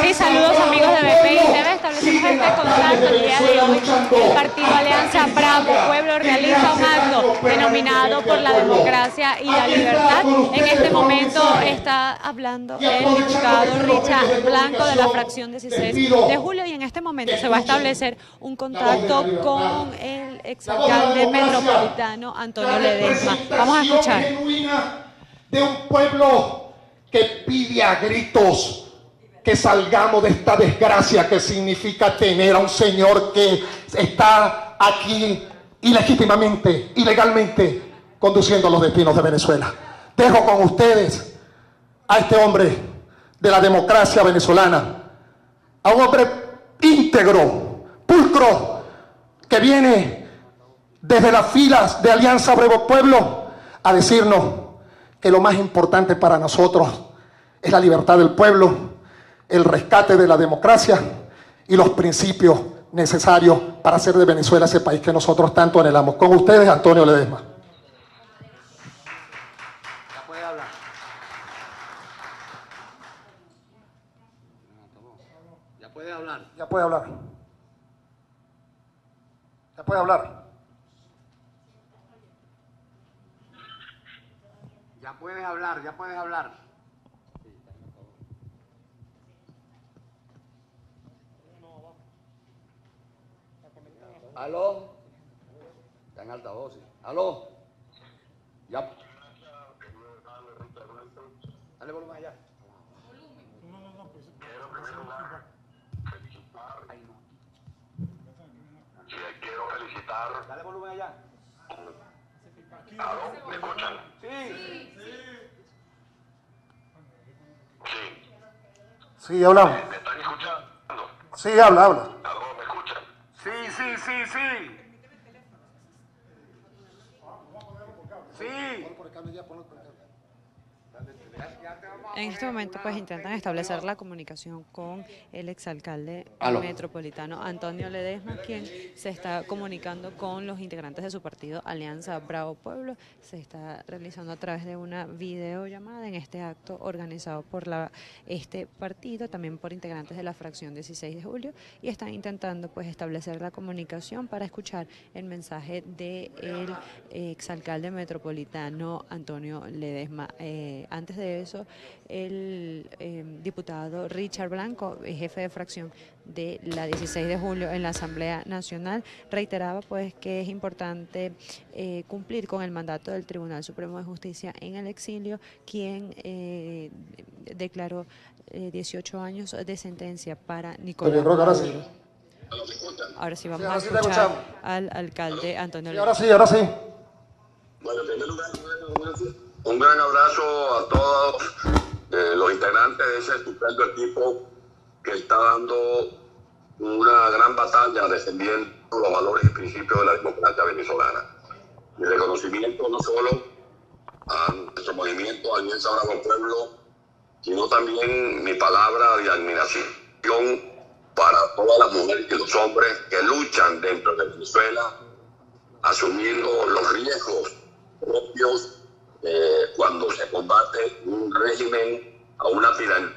Sí, saludos amigos de BPI TV. Establecemos este contacto el día de hoy. El partido Alianza Bravo Pueblo realiza un acto denominado por la democracia y la libertad. En este momento está hablando el diputado Richard Blanco de la fracción 16 de julio y en este momento se va a establecer un contacto con el exalcalde metropolitano Antonio Ledesma. Vamos a escuchar. De un pueblo que pide a gritos que salgamos de esta desgracia que significa tener a un señor que está aquí ilegítimamente, ilegalmente, conduciendo los destinos de Venezuela. Dejo con ustedes a este hombre de la democracia venezolana, a un hombre íntegro, pulcro, que viene desde las filas de Alianza Bravo Pueblo a decirnos que lo más importante para nosotros es la libertad del pueblo, el rescate de la democracia y los principios necesarios para hacer de Venezuela ese país que nosotros tanto anhelamos. Con ustedes, Antonio Ledesma. Ya puede hablar. Ya puede hablar. Ya puede hablar. Ya puede hablar. Ya puedes hablar, ya puedes hablar. ¿Aló? Está en altavoz. Sí. ¿Aló? Ya. Dale volumen allá. Quiero felicitar. Dale volumen allá. ¿Aló? ¿Me escuchan? Sí. Sí. Sí, hablamos. ¿Me están escuchando? Sí, habla. ¿Aló? ¿Me escuchan? Sí. En este momento pues intentan establecer la comunicación con el exalcalde metropolitano Antonio Ledesma, quien se está comunicando con los integrantes de su partido Alianza Bravo Pueblo. Se está realizando a través de una videollamada en este acto organizado por este partido, también por integrantes de la fracción 16 de julio, y están intentando pues establecer la comunicación para escuchar el mensaje del exalcalde metropolitano Antonio Ledesma. Antes de eso, el diputado Richard Blanco, jefe de fracción de la 16 de julio en la Asamblea Nacional, reiteraba pues que es importante cumplir con el mandato del Tribunal Supremo de Justicia en el exilio, quien declaró 18 años de sentencia para Nicolás Maduro. Ahora sí vamos a escuchar al alcalde Antonio Ledesma. Ahora sí. Bueno, en primer lugar, un gran abrazo a todos los integrantes de ese estupendo equipo que está dando una gran batalla defendiendo los valores y principios de la democracia venezolana. Mi reconocimiento no solo a nuestro movimiento Alianza Bravo Pueblo, sino también mi palabra de admiración para todas las mujeres y los hombres que luchan dentro de Venezuela, asumiendo los riesgos propios cuando se combate un régimen a una tiranía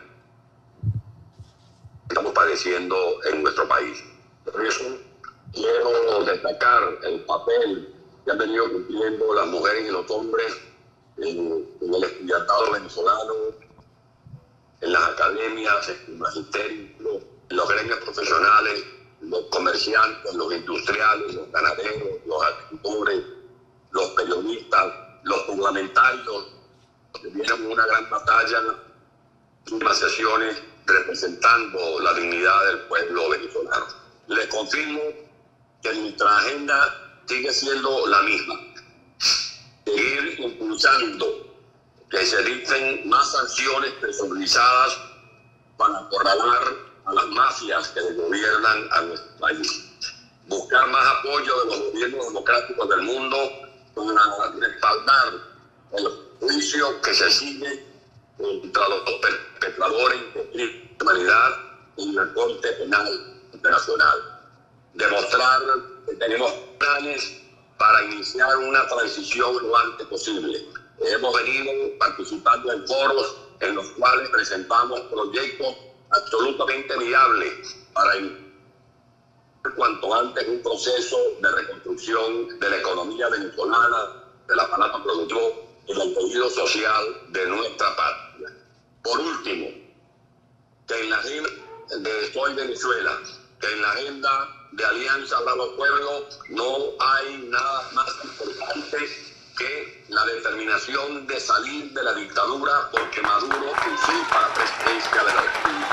que estamos padeciendo en nuestro país. Por eso quiero destacar el papel que han venido cumpliendo las mujeres y los hombres en el estudiantado venezolano, en las academias, en el magisterio, en los gremios profesionales, los comerciantes, los industriales, los ganaderos, los agricultores, los periodistas, los parlamentarios, que vienen una gran batalla, unas sesiones representando la dignidad del pueblo venezolano. Les confirmo que nuestra agenda sigue siendo la misma: seguir impulsando que se dicten más sanciones personalizadas para acorralar a las mafias que gobiernan a nuestro país, buscar más apoyo de los gobiernos democráticos del mundo para respaldar el juicio que se sigue contra los perpetradores de criminalidad en la Corte Penal Internacional. Demostrar que tenemos planes para iniciar una transición lo antes posible. Hemos venido participando en foros en los cuales presentamos proyectos absolutamente viable para cuanto antes un proceso de reconstrucción de la economía venezolana, del aparato productivo y del tejido social de nuestra patria. Por último, que en la agenda de Soy Venezuela, que en la agenda de Alianza Bravo Pueblo no hay nada más importante que la determinación de salir de la dictadura, porque Maduro usurpa la presidencia de la República.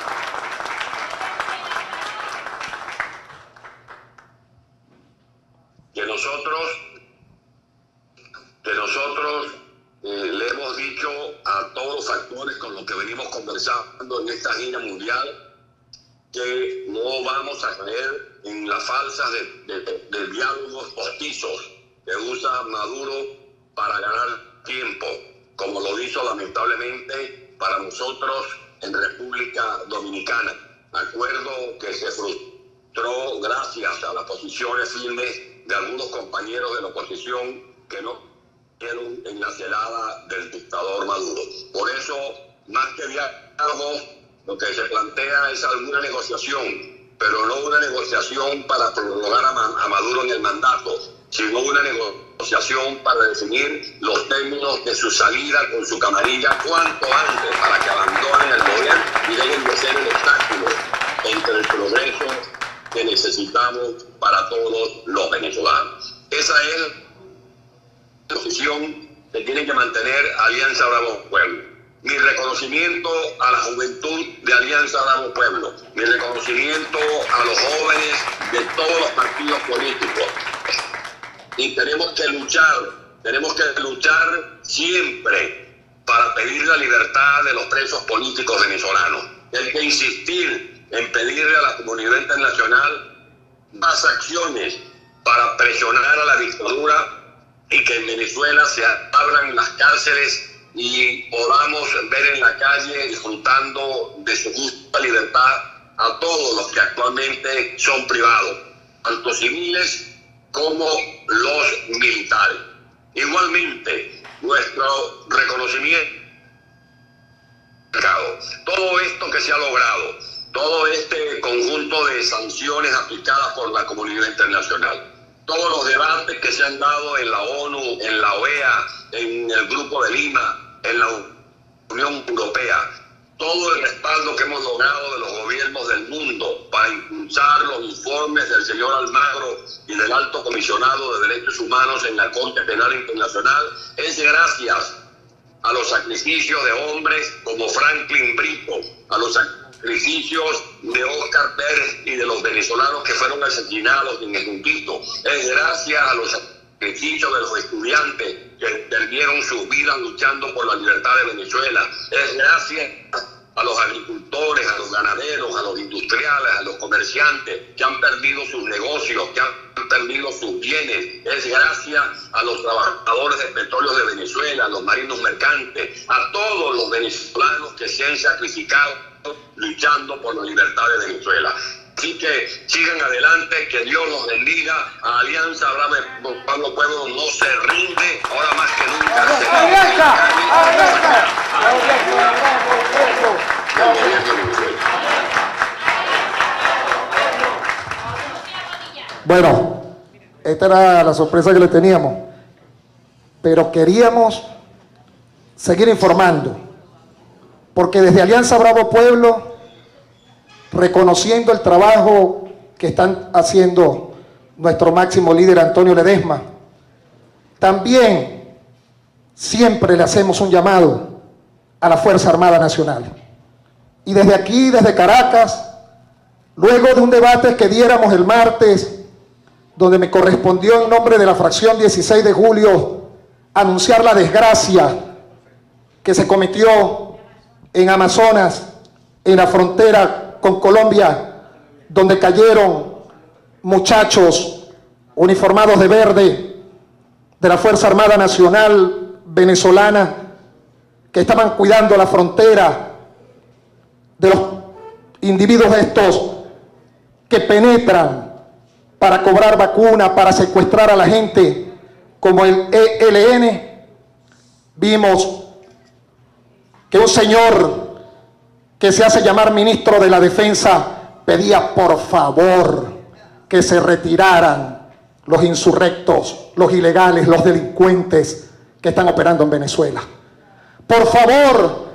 Que nosotros le hemos dicho a todos los actores con los que venimos conversando en esta gira mundial que no vamos a caer en las falsas de diálogos postizos que usa Maduro para ganar tiempo, como lo hizo lamentablemente para nosotros en República Dominicana. Acuerdo que se frustró gracias a las posiciones firmes de algunos compañeros de la oposición que no quedaron en la celada del dictador Maduro. Por eso, más que diálogo, lo que se plantea es alguna negociación, pero no una negociación para prorrogar a Maduro en el mandato, sino una negociación para definir los términos de su salida con su camarilla cuanto antes, para que abandonen el poder y dejen de ser el obstáculo entre el progreso que necesitamos para todos los venezolanos. Esa es la posición que tiene que mantener Alianza Bravo Pueblo. Mi reconocimiento a la juventud de Alianza Bravo Pueblo, mi reconocimiento a los jóvenes de todos los partidos políticos. Y tenemos que luchar siempre para pedir la libertad de los presos políticos venezolanos. Hay que insistir en pedirle a la comunidad internacional más acciones para presionar a la dictadura y que en Venezuela se abran las cárceles y podamos ver en la calle disfrutando de su justa libertad a todos los que actualmente son privados, tanto civiles como los militares. Igualmente, nuestro reconocimiento, todo esto que se ha logrado, todo este conjunto de sanciones aplicadas por la comunidad internacional, todos los debates que se han dado en la ONU, en la OEA, en el Grupo de Lima, en la Unión Europea, todo el respaldo que hemos logrado de los gobiernos del mundo para impulsar los informes del señor Almagro y del Alto Comisionado de Derechos Humanos en la Corte Penal Internacional, es gracias a los sacrificios de hombres como Franklin Brito, a los sacrificios de Oscar Pérez y de los venezolanos que fueron asesinados en el Junquito. Es gracias a los sacrificios de los estudiantes que perdieron sus vidas luchando por la libertad de Venezuela. Es gracias a los agricultores, a los ganaderos, a los industriales, a los comerciantes que han perdido sus negocios, que han perdido sus bienes. Es gracias a los trabajadores de petróleo de Venezuela, a los marinos mercantes, a todos los venezolanos que se han sacrificado luchando por la libertad de Venezuela. Así que sigan adelante, que Dios los bendiga. A Alianza Bravo Pueblo no se rinde, ahora más que nunca. Bueno, esta era la sorpresa que le teníamos, pero queríamos seguir informando, porque desde Alianza Bravo Pueblo, reconociendo el trabajo que están haciendo nuestro máximo líder Antonio Ledesma, también siempre le hacemos un llamado a la Fuerza Armada Nacional. Y desde aquí, desde Caracas, luego de un debate que diéramos el martes, donde me correspondió en nombre de la fracción 16 de julio anunciar la desgracia que se cometió en Amazonas, en la frontera con Colombia, donde cayeron muchachos uniformados de verde de la Fuerza Armada Nacional venezolana que estaban cuidando la frontera de los individuos estos que penetran para cobrar vacunas, para secuestrar a la gente, como el ELN. Vimos que un señor que se hace llamar ministro de la Defensa, pedía por favor que se retiraran los insurrectos, los ilegales, los delincuentes que están operando en Venezuela. Por favor,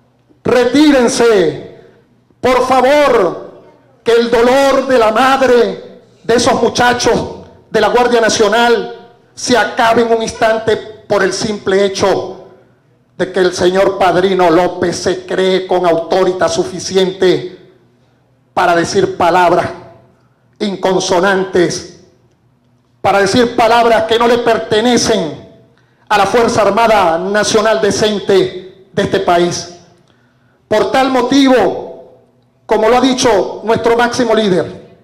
retírense. Por favor, que el dolor de la madre de esos muchachos de la Guardia Nacional se acabe en un instante por el simple hecho de que el señor Padrino López se cree con autoridad suficiente para decir palabras inconsonantes, para decir palabras que no le pertenecen a la Fuerza Armada Nacional decente de este país. Por tal motivo, como lo ha dicho nuestro máximo líder,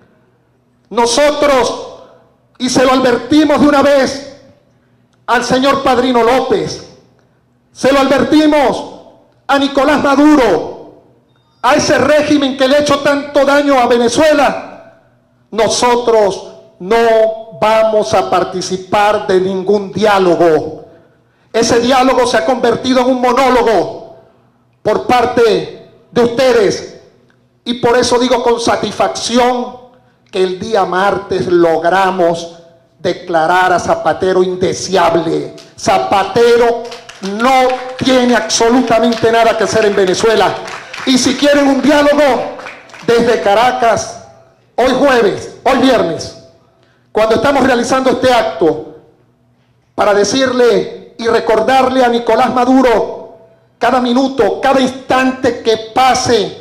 nosotros, y se lo advertimos de una vez al señor Padrino López, se lo advertimos a Nicolás Maduro, a ese régimen que le ha hecho tanto daño a Venezuela, nosotros no vamos a participar de ningún diálogo. Ese diálogo se ha convertido en un monólogo por parte de ustedes, y por eso digo con satisfacción que el día martes logramos declarar a Zapatero indeseable. Zapatero no tiene absolutamente nada que hacer en Venezuela, y si quieren un diálogo desde Caracas, hoy jueves, hoy viernes, cuando estamos realizando este acto para decirle y recordarle a Nicolás Maduro cada minuto, cada instante que pase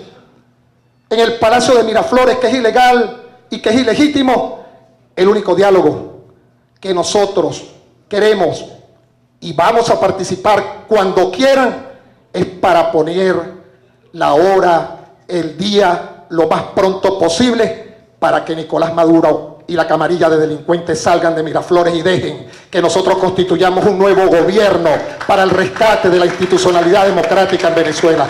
en el Palacio de Miraflores, que es ilegal y que es ilegítimo, el único diálogo que nosotros queremos y vamos a participar cuando quieran es para poner la hora, el día, lo más pronto posible, para que Nicolás Maduro y la camarilla de delincuentes salgan de Miraflores y dejen que nosotros constituyamos un nuevo gobierno para el rescate de la institucionalidad democrática en Venezuela.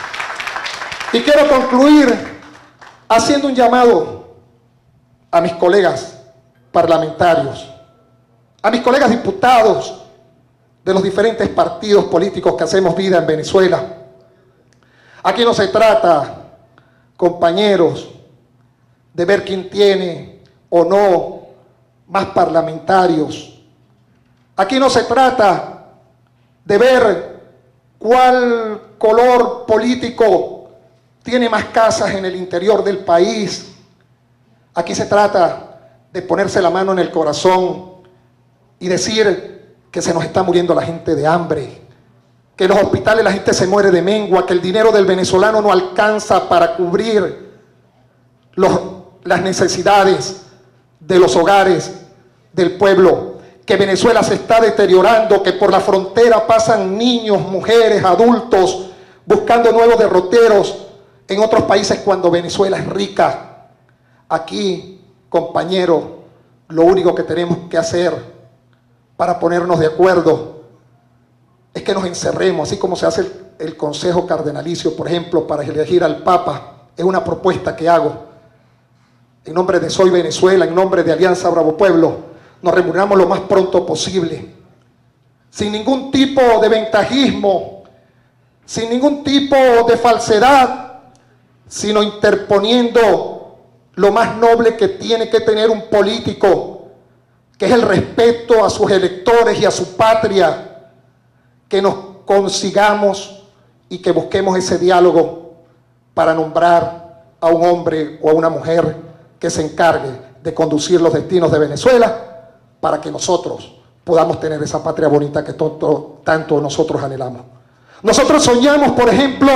Y quiero concluir haciendo un llamado a mis colegas parlamentarios, a mis colegas diputados de los diferentes partidos políticos que hacemos vida en Venezuela. Aquí no se trata, compañeros, de ver quién tiene o no más parlamentarios. Aquí no se trata de ver cuál color político tiene más casas en el interior del país. Aquí se trata de ponerse la mano en el corazón y decir que se nos está muriendo la gente de hambre, que en los hospitales la gente se muere de mengua, que el dinero del venezolano no alcanza para cubrir las necesidades de los hogares del pueblo, que Venezuela se está deteriorando, que por la frontera pasan niños, mujeres, adultos, buscando nuevos derroteros en otros países cuando Venezuela es rica. Aquí, compañeros, lo único que tenemos que hacer para ponernos de acuerdo es que nos encerremos, así como se hace el Consejo Cardenalicio, por ejemplo, para elegir al Papa. Es una propuesta que hago en nombre de Soy Venezuela, en nombre de Alianza Bravo Pueblo. Nos reunamos lo más pronto posible, sin ningún tipo de ventajismo, sin ningún tipo de falsedad, sino interponiendo lo más noble que tiene que tener un político, que es el respeto a sus electores y a su patria, que nos consigamos y que busquemos ese diálogo para nombrar a un hombre o a una mujer que se encargue de conducir los destinos de Venezuela para que nosotros podamos tener esa patria bonita que tanto nosotros anhelamos. Nosotros soñamos, por ejemplo,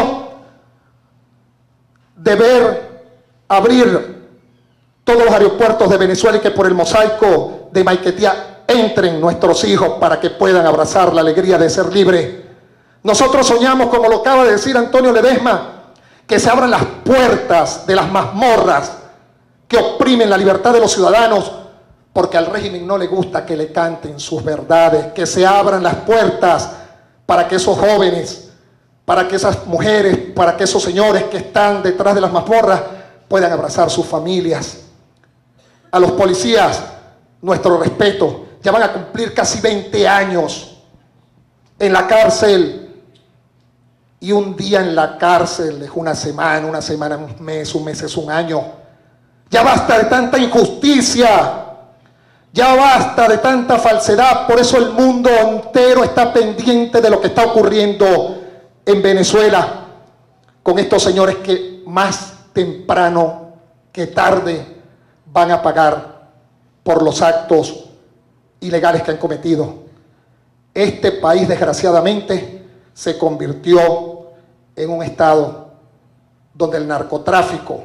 de ver abrir todos los aeropuertos de Venezuela y que por el mosaico de Maiquetía entren nuestros hijos para que puedan abrazar la alegría de ser libres. Nosotros soñamos, como lo acaba de decir Antonio Ledesma, que se abran las puertas de las mazmorras que oprimen la libertad de los ciudadanos, porque al régimen no le gusta que le canten sus verdades, que se abran las puertas para que esos jóvenes, para que esas mujeres, para que esos señores que están detrás de las mazmorras puedan abrazar sus familias. A los policías, nuestro respeto. Ya van a cumplir casi 20 años en la cárcel y un día en la cárcel es una semana, un mes es un año. Ya basta de tanta injusticia, ya basta de tanta falsedad. Por eso el mundo entero está pendiente de lo que está ocurriendo en Venezuela con estos señores que más temprano que tarde van a pagar por los actos ilegales que han cometido. Este país, desgraciadamente, se convirtió en un estado donde el narcotráfico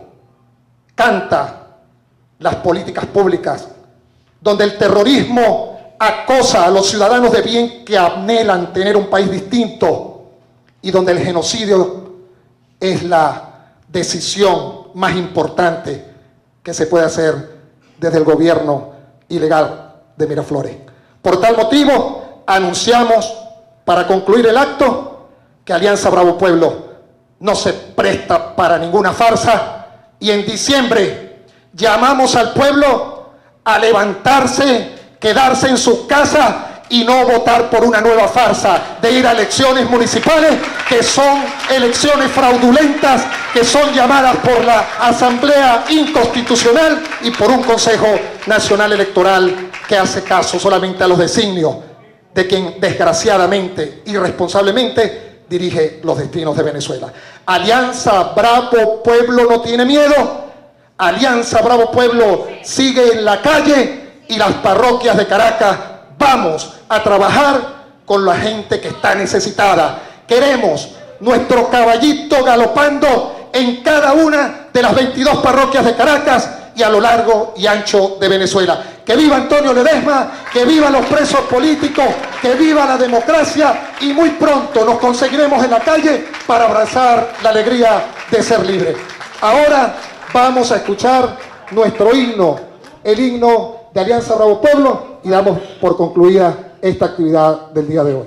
canta las políticas públicas, donde el terrorismo acosa a los ciudadanos de bien que anhelan tener un país distinto y donde el genocidio es la decisión más importante que se puede hacer desde el gobierno ilegal de Miraflores. Por tal motivo, anunciamos, para concluir el acto, que Alianza Bravo Pueblo no se presta para ninguna farsa, y en diciembre llamamos al pueblo a levantarse, quedarse en sus casas y no votar por una nueva farsa de ir a elecciones municipales, que son elecciones fraudulentas, que son llamadas por la Asamblea Inconstitucional y por un Consejo Nacional Electoral que hace caso solamente a los designios de quien desgraciadamente, irresponsablemente, dirige los destinos de Venezuela. Alianza Bravo Pueblo no tiene miedo. Alianza Bravo Pueblo sigue en la calle, y las parroquias de Caracas vamos a trabajar con la gente que está necesitada. Queremos nuestro caballito galopando en cada una de las 22 parroquias de Caracas y a lo largo y ancho de Venezuela. ¡Que viva Antonio Ledesma! ¡Que viva los presos políticos! ¡Que viva la democracia! Y muy pronto nos conseguiremos en la calle para abrazar la alegría de ser libres. Ahora vamos a escuchar nuestro himno, el himno de Alianza Bravo Pueblo, y damos por concluida esta actividad del día de hoy.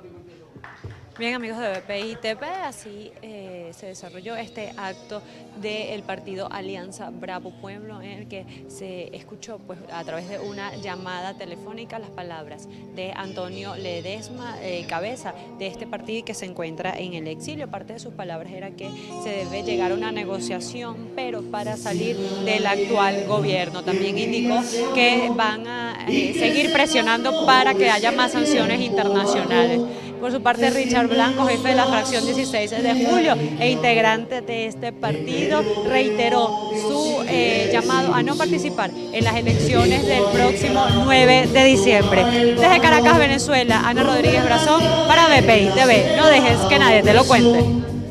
Bien, amigos de BPI TV, así se desarrolló este acto del partido Alianza Bravo Pueblo, en el que se escuchó, pues, a través de una llamada telefónica, las palabras de Antonio Ledesma, cabeza de este partido y que se encuentra en el exilio. Parte de sus palabras era que se debe llegar a una negociación, pero para salir del actual gobierno. También indicó que van a seguir presionando para que haya más sanciones internacionales. Por su parte, Richard Blanco, jefe de la fracción 16 de julio e integrante de este partido, reiteró su llamado a no participar en las elecciones del próximo 9 de diciembre. Desde Caracas, Venezuela, Ana Rodríguez Brazón para BPI TV. No dejes que nadie te lo cuente.